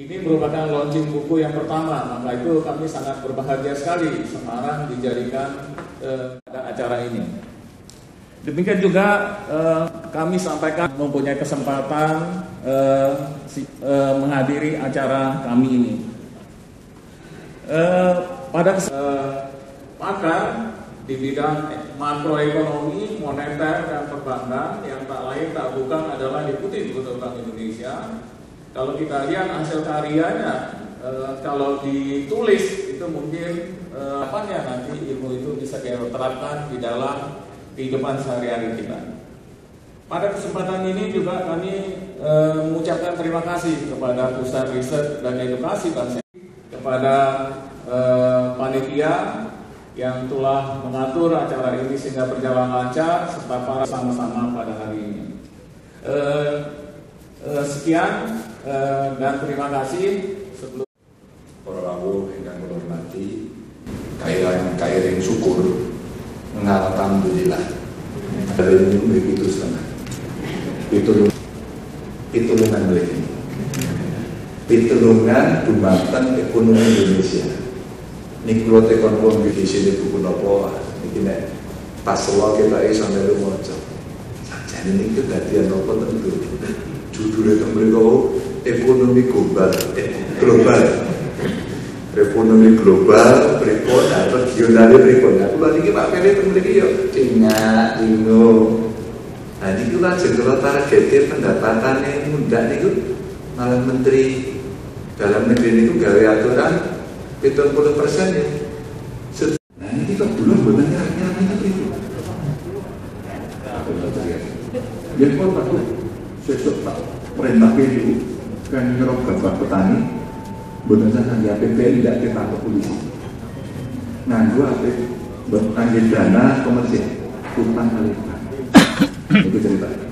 Ini merupakan launching buku yang pertama, maka itu kami sangat berbahagia sekali Semarang dijadikan acara ini. Demikian juga kami sampaikan mempunyai kesempatan menghadiri acara kami ini. Pakar di bidang makroekonomi, moneter, dan perbankan yang tak lain tak bukan adalah Deputi Gubernur Bank Indonesia. Kalau kita lihat hasil karyanya, kalau ditulis itu mungkin kapannya nanti ilmu itu bisa diterapkan di dalam kehidupan sehari-hari kita. Pada kesempatan ini juga kami mengucapkan terima kasih kepada Pusat Riset dan Edukasi Bank Sentral, kepada panitia yang telah mengatur acara ini sehingga berjalan lancar, serta para sama-sama pada hari ini. Sekian dan terima kasih. Sebelum para rawuh ingkang kula hormati, kairing syukur alhamdulillah. Hari ini begitu setengah. Pitulungan lagi. Pitulungan dumateng ekonomi Indonesia. Niki kula tekon di sini buku napa iki nek pas wae kita iso melu maca. Sajane niki dadian napa tentu. Judulnya tembriko ekonomi global, ekonomi global, berikut, regionalnya berikut. Aku lagi Pak Ferry tembriki yo, Cina, Indo. Nah, ini kan segala targetnya pendapatannya mudah nih, malah Menteri Dalam Negeri itu gawe aturan 70% ya. Nah, ini kok belum benar-benar itu. Jadi kalau aku sesuk tak perintah PDU kan nyerok bapak petani benar saja di APBN tidak kita ke polisi. Nah, dua angin dana komersial utang kali itu cerita.